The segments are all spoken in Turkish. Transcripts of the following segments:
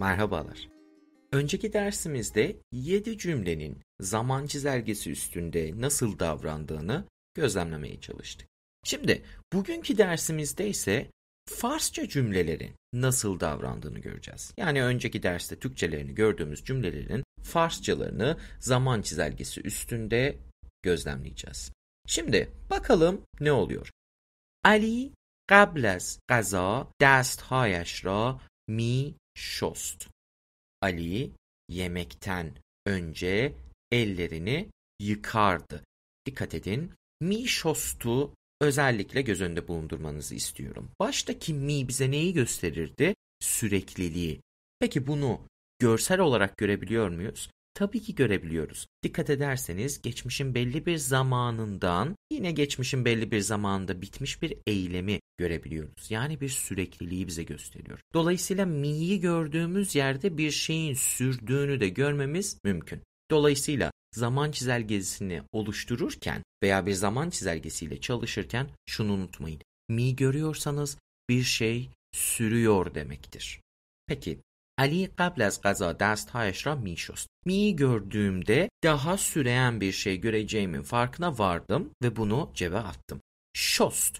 Merhabalar. Önceki dersimizde 7 cümlenin zaman çizelgesi üstünde nasıl davrandığını gözlemlemeye çalıştık. Şimdi bugünkü dersimizde ise Farsça cümlelerin nasıl davrandığını göreceğiz. Yani önceki derste Türkçelerini gördüğümüz cümlelerin Farsçalarını zaman çizelgesi üstünde gözlemleyeceğiz. Şimdi bakalım ne oluyor? Ali قبل از غذا دستهایش را می شست. Ali yemekten önce ellerini yıkardı. Dikkat edin, mi şostu özellikle göz önünde bulundurmanızı istiyorum. Baştaki mi bize neyi gösterirdi? Sürekliliği. Peki bunu görsel olarak görebiliyor muyuz? Tabii ki görebiliyoruz. Dikkat ederseniz geçmişin belli bir zamanından yine geçmişin belli bir zamanında bitmiş bir eylemi görebiliyoruz. Yani bir sürekliliği bize gösteriyor. Dolayısıyla mi'yi gördüğümüz yerde bir şeyin sürdüğünü de görmemiz mümkün. Dolayısıyla zaman çizelgesini oluştururken veya bir zaman çizelgesiyle çalışırken şunu unutmayın. Mi görüyorsanız bir şey sürüyor demektir. Peki Ali قبل از غذا دستهایش را میشست. Mi'yi gördüğümde daha süreyen bir şey göreceğimin farkına vardım ve bunu cebe attım. Şost.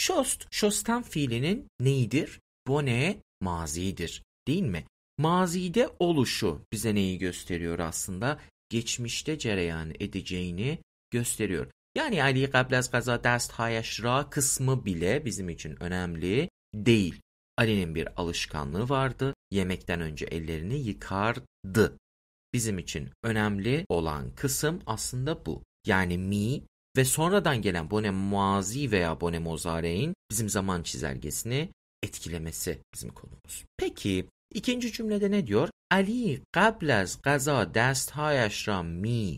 Şostan fiilinin neyidir? Bone mazidir, değil mi? Mazide oluşu bize neyi gösteriyor aslında? Geçmişte cereyan edeceğini gösteriyor. Yani Ali قبل از غذا دستهایش را kısmı bile bizim için önemli değil. Ali'nin bir alışkanlığı vardı. Yemekten önce ellerini yıkardı. Bizim için önemli olan kısım aslında bu. Yani mi ve sonradan gelen bone mazi veya bone mozare'in bizim zaman çizelgesini etkilemesi bizim konumuz. Peki ikinci cümlede ne diyor? Ali قبل از غذا دستهایش را می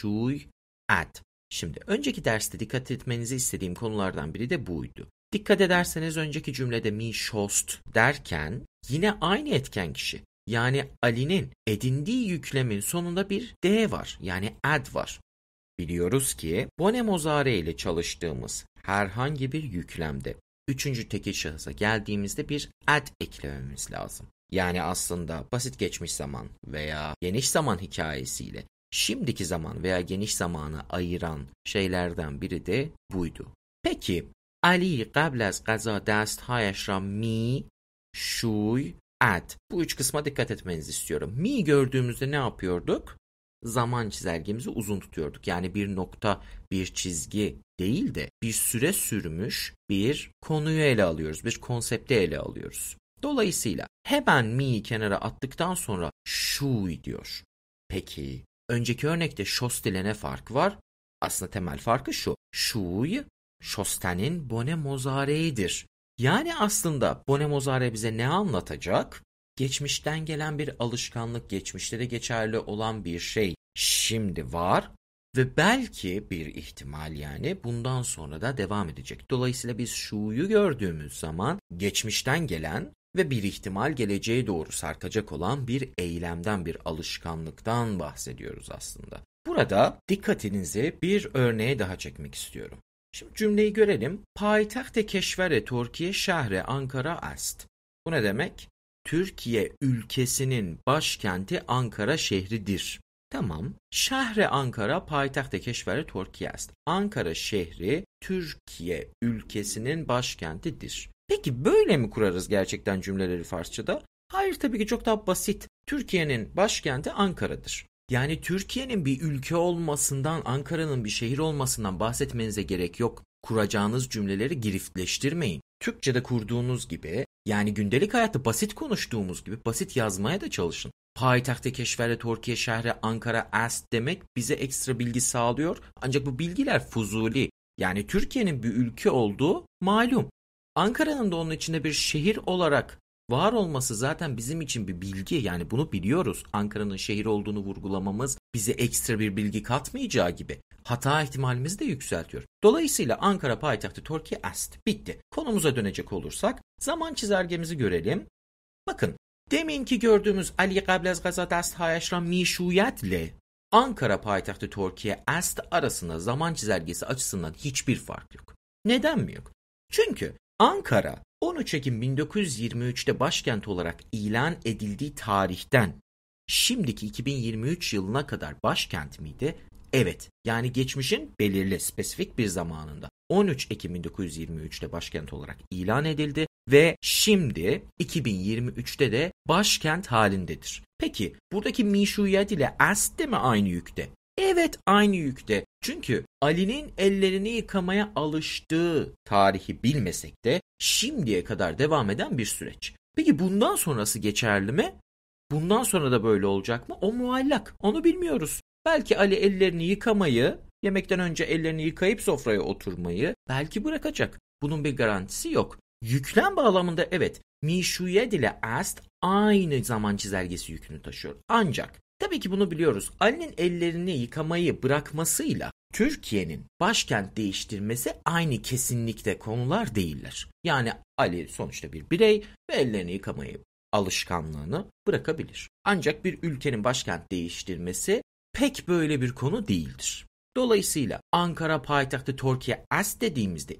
شوید. Şimdi önceki derste dikkat etmenizi istediğim konulardan biri de buydu. Dikkat ederseniz önceki cümlede mi şost derken yine aynı etken kişi. Yani Ali'nin edindiği yüklemin sonunda bir D var. Yani ad var. Biliyoruz ki bone mozare ile çalıştığımız herhangi bir yüklemde üçüncü tekil şahısa geldiğimizde bir ad eklememiz lazım. Yani aslında basit geçmiş zaman veya geniş zaman hikayesiyle şimdiki zaman veya geniş zamanı ayıran şeylerden biri de buydu. Peki Ali قبل از غذا دستهایش را می شوید. Bu üç kısma dikkat etmenizi istiyorum. Mi gördüğümüzde ne yapıyorduk? Zaman çizelgemizi uzun tutuyorduk. Yani bir nokta, bir çizgi değil de bir süre sürmüş bir konuyu ele alıyoruz. Bir konsepti ele alıyoruz. Dolayısıyla hemen mi'yi kenara attıktan sonra şuy diyor. Peki önceki örnekte şost ile ne farkı var? Aslında temel farkı şu. Şuy şostenin bone mozare'idir. Yani aslında bone mozare bize ne anlatacak? Geçmişten gelen bir alışkanlık, geçmişte de geçerli olan bir şey şimdi var ve belki bir ihtimal yani bundan sonra da devam edecek. Dolayısıyla biz şuyu gördüğümüz zaman geçmişten gelen ve bir ihtimal geleceğe doğru sarkacak olan bir eylemden, bir alışkanlıktan bahsediyoruz aslında. Burada dikkatinizi bir örneğe daha çekmek istiyorum. Şimdi cümleyi görelim. Payitaht keşver Türkiye şehri Ankara est. Bu ne demek? Türkiye ülkesinin başkenti Ankara şehridir. Tamam. Şehri Ankara payitaht keşver Türkiye est. Ankara şehri Türkiye ülkesinin başkentidir. Peki böyle mi kurarız gerçekten cümleleri Farsçada? Hayır, tabii ki çok daha basit. Türkiye'nin başkenti Ankara'dır. Yani Türkiye'nin bir ülke olmasından, Ankara'nın bir şehir olmasından bahsetmenize gerek yok. Kuracağınız cümleleri giriftleştirmeyin. Türkçe'de kurduğunuz gibi, yani gündelik hayatta basit konuştuğumuz gibi basit yazmaya da çalışın. Payitaht-ı keşver Türkiye şehri Ankara est demek bize ekstra bilgi sağlıyor. Ancak bu bilgiler fuzuli. Yani Türkiye'nin bir ülke olduğu malum. Ankara'nın da onun içinde bir şehir olarak var olması zaten bizim için bir bilgi, yani bunu biliyoruz. Ankara'nın şehir olduğunu vurgulamamız bize ekstra bir bilgi katmayacağı gibi hata ihtimalimizi de yükseltiyor. Dolayısıyla Ankara payitahtı Türkiye est. Bitti. Konumuza dönecek olursak zaman çizelgemizi görelim. Bakın deminki gördüğümüz Ali قبل از غذا دستهایش را میشوید ile Ankara payitahtı Türkiye est arasında zaman çizelgesi açısından hiçbir fark yok. Neden mi yok? Çünkü Ankara 13 Ekim 1923'te başkent olarak ilan edildiği tarihten şimdiki 2023 yılına kadar başkent miydi? Evet, yani geçmişin belirli, spesifik bir zamanında 13 Ekim 1923'te başkent olarak ilan edildi ve şimdi 2023'te de başkent halindedir. Peki buradaki meşruiyet ile est de mi aynı yükte? Evet, aynı yükte. Çünkü Ali'nin ellerini yıkamaya alıştığı tarihi bilmesek de şimdiye kadar devam eden bir süreç. Peki bundan sonrası geçerli mi? Bundan sonra da böyle olacak mı? O muallak. Onu bilmiyoruz. Belki Ali ellerini yıkamayı, yemekten önce ellerini yıkayıp sofraya oturmayı belki bırakacak. Bunun bir garantisi yok. Yüklem bağlamında evet, meşruiyet ile est aynı zaman çizelgesi yükünü taşıyor. Ancak tabii ki bunu biliyoruz. Ali'nin ellerini yıkamayı bırakmasıyla Türkiye'nin başkent değiştirmesi aynı kesinlikle konular değiller. Yani Ali sonuçta bir birey ve ellerini yıkamayı alışkanlığını bırakabilir. Ancak bir ülkenin başkent değiştirmesi pek böyle bir konu değildir. Dolayısıyla Ankara payitahtı Türkiye est dediğimizde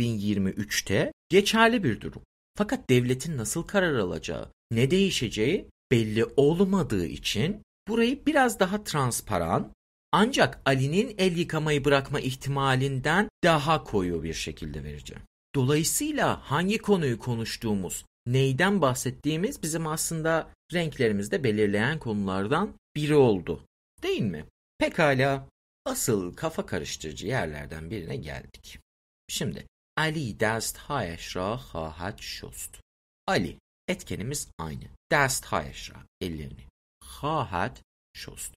2023'te geçerli bir durum. Fakat devletin nasıl karar alacağı, ne değişeceği belli olmadığı için burayı biraz daha transparan ancak Ali'nin el yıkamayı bırakma ihtimalinden daha koyu bir şekilde vereceğim. Dolayısıyla hangi konuyu konuştuğumuz, neyden bahsettiğimiz bizim aslında renklerimizde belirleyen konulardan biri oldu. Değil mi? Pekala, asıl kafa karıştırıcı yerlerden birine geldik. Şimdi Ali dest hayeşra hahat şost. Ali, etkenimiz aynı. Dest hayeşra, ellerini. Hahat şost.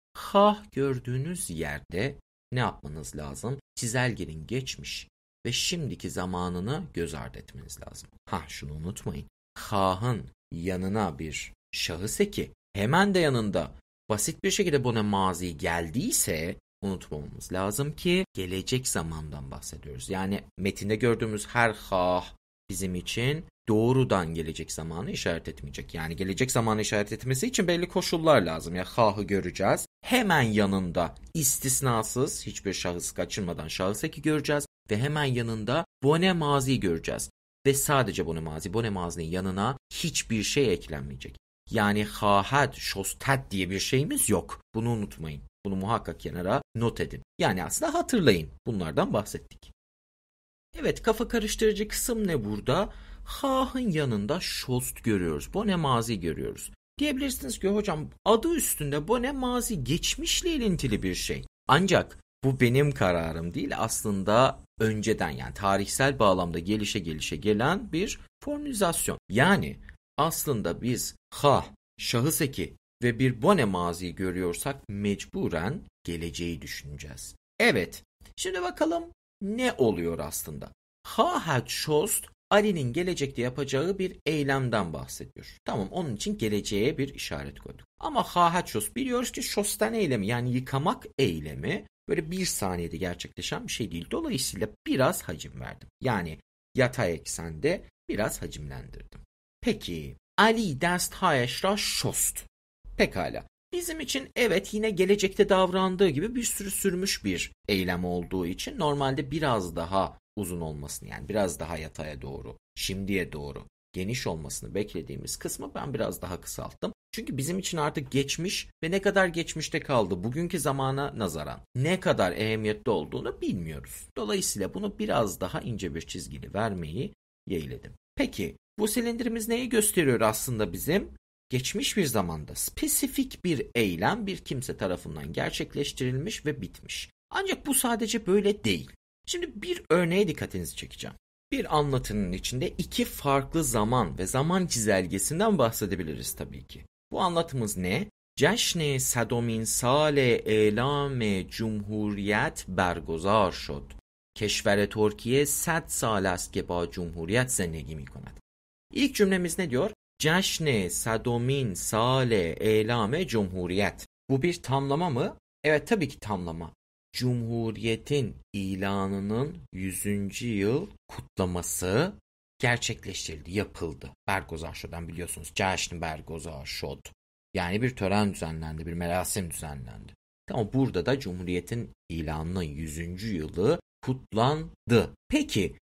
Ha gördüğünüz yerde ne yapmanız lazım? Çizelgenin geçmiş ve şimdiki zamanını göz ardı etmeniz lazım. Şunu unutmayın. Ha'nın yanına bir şahıs eki, hemen de yanında basit bir şekilde buna mazi geldiyse unutmamamız lazım ki gelecek zamandan bahsediyoruz. Yani metinde gördüğümüz her ha bizim için doğrudan gelecek zamanı işaret etmeyecek. Yani gelecek zamanı işaret etmesi için belli koşullar lazım. Ya ha'ı göreceğiz. Hemen yanında istisnasız hiçbir şahıs kaçırmadan şahıs eki göreceğiz ve hemen yanında bone mazi göreceğiz. Ve sadece bone mazinin yanına hiçbir şey eklenmeyecek. Yani hahat, şostat diye bir şeyimiz yok. Bunu unutmayın. Bunu muhakkak kenara not edin. Yani aslında hatırlayın. Bunlardan bahsettik. Evet, kafa karıştırıcı kısım ne burada? Ha'nın yanında şost görüyoruz. Bone mazi görüyoruz. Diyebilirsiniz ki hocam adı üstünde bone mazi geçmişle ilintili bir şey. Ancak bu benim kararım değil, aslında önceden yani tarihsel bağlamda gelişe gelen bir formülizasyon. Yani aslında biz şahıs eki ve bir bone mazi görüyorsak mecburen geleceği düşüneceğiz. Evet, şimdi bakalım ne oluyor aslında? Hat şost Ali'nin gelecekte yapacağı bir eylemden bahsediyor. Tamam, onun için geleceğe bir işaret koyduk. Ama hat şost biliyoruz ki şostan eylemi yani yıkamak eylemi böyle bir saniyede gerçekleşen bir şey değil. Dolayısıyla biraz hacim verdim. Yani yatay eksende biraz hacimlendirdim. Peki Ali dest hayeşra şost. Pekala. Bizim için evet yine gelecekte davrandığı gibi bir sürü sürmüş bir eylem olduğu için normalde biraz daha uzun olmasını yani biraz daha yataya doğru, şimdiye doğru geniş olmasını beklediğimiz kısmı ben biraz daha kısalttım. Çünkü bizim için artık geçmiş ve ne kadar geçmişte kaldı bugünkü zamana nazaran ne kadar ehemmiyetli olduğunu bilmiyoruz. Dolayısıyla bunu biraz daha ince bir çizgili vermeyi yeğledim. Peki bu silindirimiz neyi gösteriyor aslında bizim? Geçmiş bir zamanda spesifik bir eylem bir kimse tarafından gerçekleştirilmiş ve bitmiş. Ancak bu sadece böyle değil. Şimdi bir örneğe dikkatinizi çekeceğim. Bir anlatının içinde iki farklı zaman ve zaman çizelgesinden bahsedebiliriz tabii ki. Bu anlatımız ne? Ceşn-i Sedomin Sale Elam-e Cumhuriyet bergozar şod. Keşver Türkiye 100 سال است که با جمهوریت زندگی می‌کند. İlk cümlemiz ne diyor? Ceşn-i Sedomin Sale Elam-e Cumhuriyet. Bu bir tamlama mı? Evet, tabii ki tamlama. Cumhuriyetin ilanının 100. yıl kutlaması gerçekleştirildi, yapıldı. Bergozar şod'dan biliyorsunuz. Ceşn bergozar şod. Yani bir tören düzenlendi, bir merasim düzenlendi. Tamam, burada da Cumhuriyet'in ilanının 100. yılı kutlandı. Peki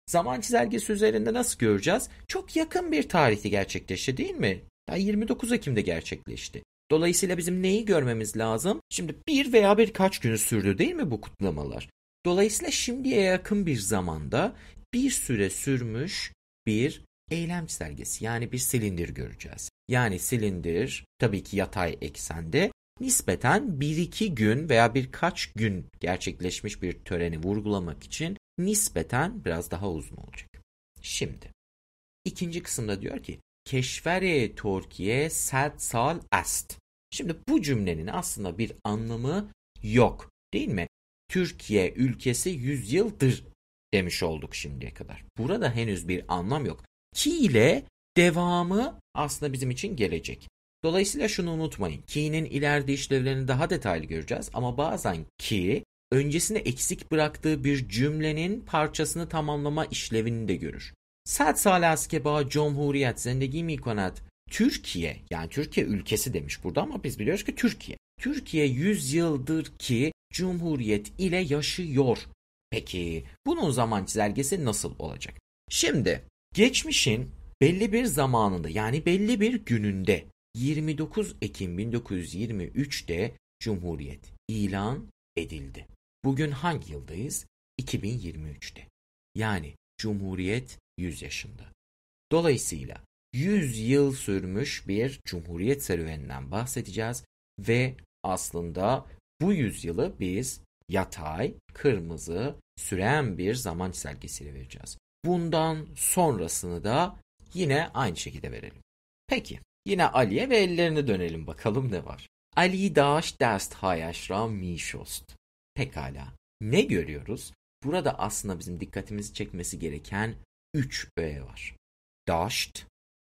zaman çizelgesi üzerinde nasıl göreceğiz? Çok yakın bir tarihte gerçekleşti değil mi? Daha 29 Ekim'de gerçekleşti. Dolayısıyla bizim neyi görmemiz lazım? Şimdi bir veya birkaç gün sürdü değil mi bu kutlamalar? Dolayısıyla şimdiye yakın bir zamanda bir süre sürmüş bir eylem çizelgesi, yani bir silindir göreceğiz. Yani silindir tabii ki yatay eksende nispeten 1-2 gün veya birkaç gün gerçekleşmiş bir töreni vurgulamak için nispeten biraz daha uzun olacak. Şimdi ikinci kısımda diyor ki Keşver-i Türkiye 100 sal ast. Şimdi bu cümlenin aslında bir anlamı yok değil mi? Türkiye ülkesi 100 yıldır demiş olduk şimdiye kadar. Burada henüz bir anlam yok. Ki ile devamı aslında bizim için gelecek. Dolayısıyla şunu unutmayın. Ki'nin ileride işlevlerini daha detaylı göreceğiz ama bazen ki öncesinde eksik bıraktığı bir cümlenin parçasını tamamlama işlevini de görür. 100 سال است که با جمهوریت زندگی می‌کند. Türkiye, yani Türkiye ülkesi demiş burada ama biz biliyoruz ki Türkiye. Türkiye 100 yıldır ki Cumhuriyet ile yaşıyor. Peki bunun zaman çizelgesi nasıl olacak? Şimdi geçmişin belli bir zamanında, yani belli bir gününde 29 Ekim 1923'te Cumhuriyet ilan edildi. Bugün hangi yıldayız? 2023'te. Yani Cumhuriyet 100 yaşında. Dolayısıyla 100 yıl sürmüş bir Cumhuriyet serüveninden bahsedeceğiz ve aslında bu 100 yılı biz yatay, kırmızı, süren bir zaman çizelgesiyle vereceğiz. Bundan sonrasını da yine aynı şekilde verelim. Peki, yine Ali'ye ve ellerine dönelim bakalım ne var. Ali daş desthayaş ra mişost. Pekala. Ne görüyoruz? Burada aslında bizim dikkatimizi çekmesi gereken 3 öğe var. Daşt,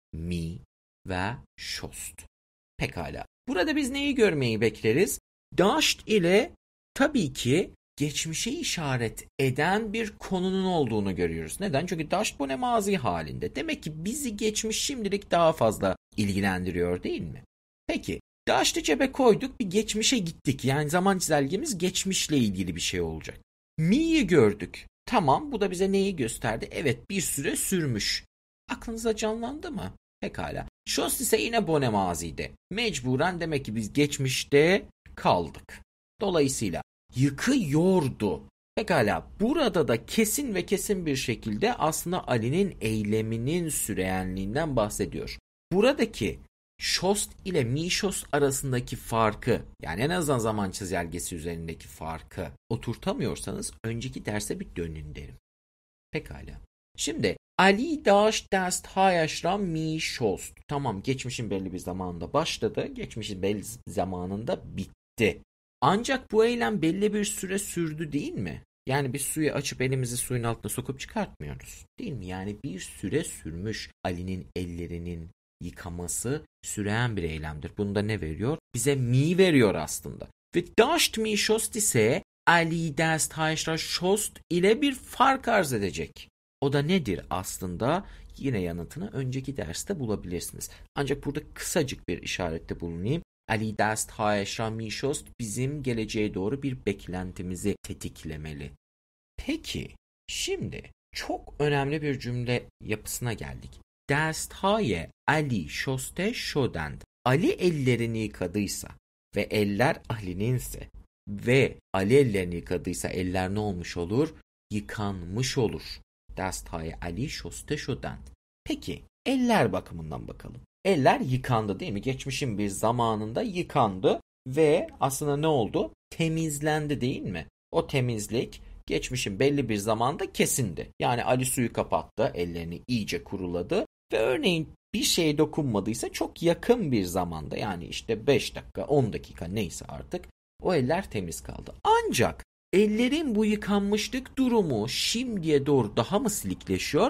mi ve şost. Pekala. Burada biz neyi görmeyi bekleriz? Daşt ile tabii ki geçmişe işaret eden bir konunun olduğunu görüyoruz. Neden? Çünkü daşt bu ne mazi halinde. Demek ki bizi geçmiş şimdilik daha fazla ilgilendiriyor değil mi? Peki. Daştı cebe koyduk, bir geçmişe gittik. Yani zaman çizelgemiz geçmişle ilgili bir şey olacak. Mi'yi gördük. Tamam, bu da bize neyi gösterdi? Evet, bir süre sürmüş. Aklınıza canlandı mı? Pekala. Şost ise yine bone mazide. Mecburen demek ki biz geçmişte kaldık. Dolayısıyla yıkıyordu. Pekala, burada da kesin ve kesin bir şekilde aslında Ali'nin eyleminin süreyenliğinden bahsediyor. Buradaki Şost ile Mişost arasındaki farkı, yani en azından zaman çizelgesi üzerindeki farkı oturtamıyorsanız önceki derse bir dönün derim. Pekala. Şimdi Ali daş dest hayaşram Mişost. Tamam, geçmişin belli bir zamanında başladı, geçmişin belli zamanında bitti. Ancak bu eylem belli bir süre sürdü değil mi? Yani biz suyu açıp elimizi suyun altına sokup çıkartmıyoruz. Değil mi? Yani bir süre sürmüş Ali'nin ellerinin yıkaması süren bir eylemdir. Bunda ne veriyor? Bize mi veriyor aslında. Ve daşt mi şost ise Ali dest haşra şost ile bir fark arz edecek. O da nedir aslında? Yine yanıtını önceki derste bulabilirsiniz. Ancak burada kısacık bir işarette bulunayım. Ali dest haşra mi şost bizim geleceğe doğru bir beklentimizi tetiklemeli. Peki, şimdi çok önemli bir cümle yapısına geldik. Desthaye Ali şoste şodend. Ali ellerini yıkadıysa ve eller Ali'ninse ve Ali ellerini yıkadıysa eller ne olmuş olur? Yıkanmış olur. Desthaye Ali şoste şodend. Peki eller bakımından bakalım. Eller yıkandı değil mi? Geçmişin bir zamanında yıkandı ve aslında ne oldu? Temizlendi değil mi? O temizlik geçmişin belli bir zamanda kesindi. Yani Ali suyu kapattı, ellerini iyice kuruladı ve örneğin bir şeye dokunmadıysa çok yakın bir zamanda, yani işte 5 dakika, 10 dakika neyse artık o eller temiz kaldı. Ancak ellerin bu yıkanmışlık durumu şimdiye doğru daha mı silikleşiyor?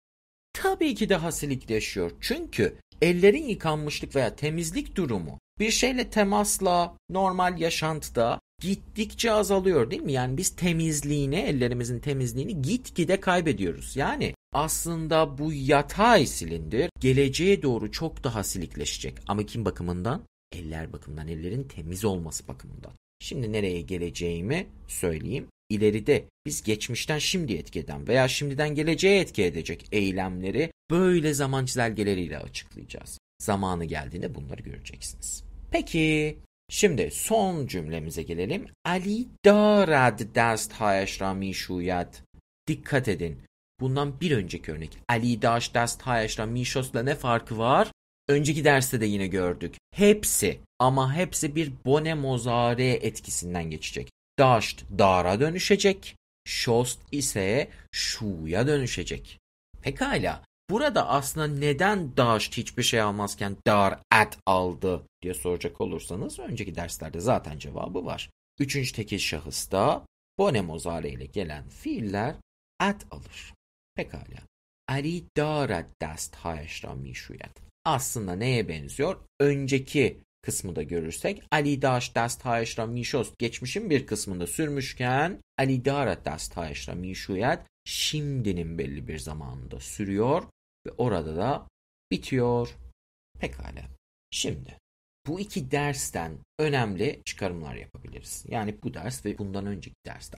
Tabii ki daha silikleşiyor. Çünkü ellerin yıkanmışlık veya temizlik durumu bir şeyle temasla normal yaşantıda gittikçe azalıyor değil mi? Yani biz temizliğini, ellerimizin temizliğini gitgide kaybediyoruz. Yani aslında bu yatay silindir geleceğe doğru çok daha silikleşecek. Ama kim bakımından? Eller bakımından, ellerin temiz olması bakımından. Şimdi nereye geleceğimi söyleyeyim. ileride biz geçmişten şimdiye etki eden veya şimdiden geleceğe etki edecek eylemleri böyle zaman çizelgeleriyle açıklayacağız. Zamanı geldiğinde bunları göreceksiniz. Peki, şimdi son cümlemize gelelim. Ali darad dasthaysh ra mishuyad. Dikkat edin. Bundan bir önceki örnek. Ali dash dasthaysh ra mishos'la ne farkı var? Önceki derste de yine gördük. Hepsi ama hepsi bir bone mozare etkisinden geçecek. Dasht dara dönüşecek. Shost ise şuya dönüşecek. Pekala. Burada aslında neden dasht hiçbir şey almazken dar at aldı diye soracak olursanız önceki derslerde zaten cevabı var. Üçüncü tekil şahısta bone mozare ile gelen fiiller at alır. Pekala. Ali darad dasthaysh ra mishuyad. Aslında neye benziyor? Önceki kısmı da görürsek Ali dash dasthaysh ra mishost geçmişin bir kısmında sürmüşken Ali darad dasthaysh ra mishuyad şimdinin belli bir zamanında sürüyor ve orada da bitiyor. Pekala. Şimdi bu iki dersten önemli çıkarımlar yapabiliriz. Yani bu ders ve bundan önceki dersten.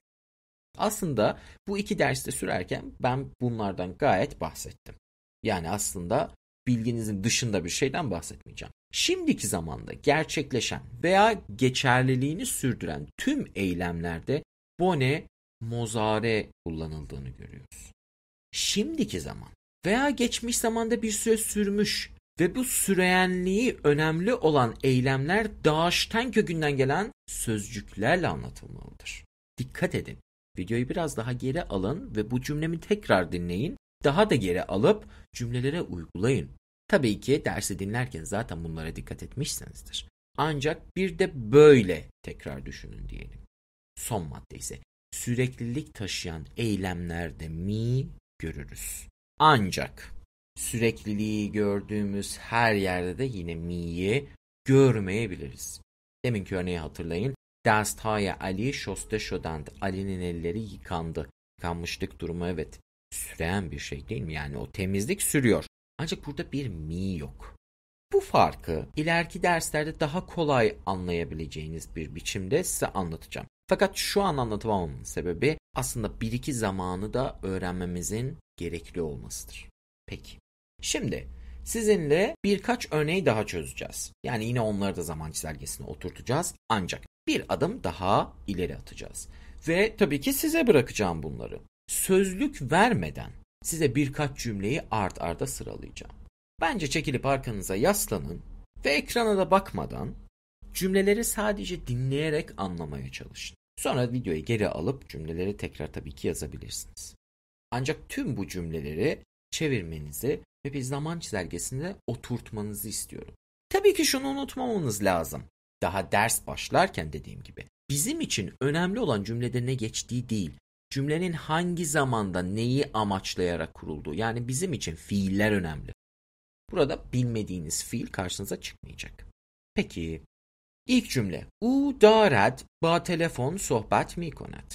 Aslında bu iki derste sürerken ben bunlardan gayet bahsettim. Yani aslında bilginizin dışında bir şeyden bahsetmeyeceğim. Şimdiki zamanda gerçekleşen veya geçerliliğini sürdüren tüm eylemlerde bone mozare kullanıldığını görüyoruz. Şimdiki zaman veya geçmiş zamanda bir süre sürmüş ve bu süreyenliği önemli olan eylemler dashten kökünden gelen sözcüklerle anlatılmalıdır. Dikkat edin. Videoyu biraz daha geri alın ve bu cümlemi tekrar dinleyin. Daha da geri alıp cümlelere uygulayın. Tabii ki dersi dinlerken zaten bunlara dikkat etmişsinizdir. Ancak bir de böyle tekrar düşünün diyelim. Son madde ise süreklilik taşıyan eylemlerde mi görürüz. Ancak sürekliliği gördüğümüz her yerde de yine mi'yi görmeyebiliriz. Deminki örneği hatırlayın. Dasthay Ali şoste şodand. Ali'nin elleri yıkandı. Yıkanmışlık durumu evet süren bir şey değil mi? Yani o temizlik sürüyor. Ancak burada bir mi yok. Bu farkı ileriki derslerde daha kolay anlayabileceğiniz bir biçimde size anlatacağım. Fakat şu an anlatamamamın sebebi aslında bir iki zamanı da öğrenmemizin gerekli olmasıdır. Peki. Şimdi sizinle birkaç örneği daha çözeceğiz. Yani yine onları da zaman çizelgesine oturtacağız. Ancak bir adım daha ileri atacağız. Ve tabii ki size bırakacağım bunları. Sözlük vermeden size birkaç cümleyi art arda sıralayacağım. Bence çekilip arkanıza yaslanın ve ekrana da bakmadan cümleleri sadece dinleyerek anlamaya çalışın. Sonra videoyu geri alıp cümleleri tekrar tabii ki yazabilirsiniz. Ancak tüm bu cümleleri çevirmenizi ve bir zaman çizelgesinde oturtmanızı istiyorum. Tabii ki şunu unutmamanız lazım. Daha ders başlarken dediğim gibi bizim için önemli olan cümlede ne geçtiği değil, cümlenin hangi zamanda neyi amaçlayarak kurulduğu. Yani bizim için fiiller önemli. Burada bilmediğiniz fiil karşınıza çıkmayacak. Peki, ilk cümle. U darad ba telefon sohbet mikonad.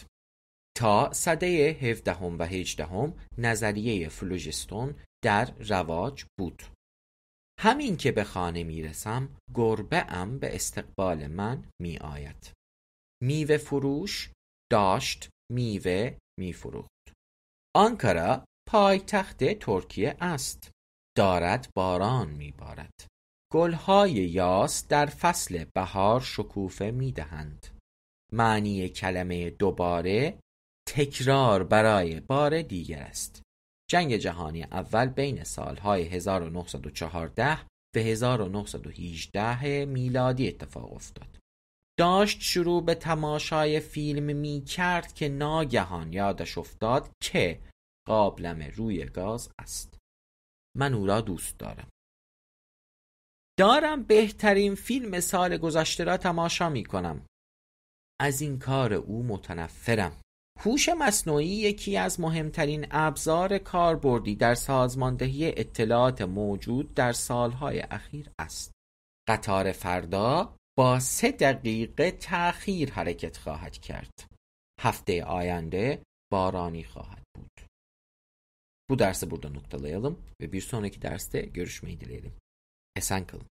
Ta سده 17 و 18 نظریه فلوژستون در رواج بود. همین که به خانه میرسم گربه ام به استقبال من می آید. میوه فروش داشت میوه می فروخت. آنکارا پایتخت ترکیه است. دارد باران می بارد. گلهای یاس در فصل بهار شکوفه می دهند. معنی کلمه دوباره تکرار برای بار دیگر است. جنگ جهانی اول بین سالهای 1914 و 1918 میلادی اتفاق افتاد. داشت شروع به تماشای فیلم می کرد که ناگهان یادش افتاد که قابلمه روی گاز است. من او را دوست دارم. دارم بهترین فیلم سال گذشته را تماشا می کنم. از این کار او متنفرم. هوش مصنوعی یکی از مهمترین ابزار کاربردی در سازماندهی اطلاعات موجود در سالهای اخیر است. قطار فردا با 3 دقیقه تأخیر حرکت خواهد کرد. Hafta ayande barani خواهد بود. Bu dersi burada noktalayalım ve bir sonraki derste görüşmeyi dileyelim. Esen kalın.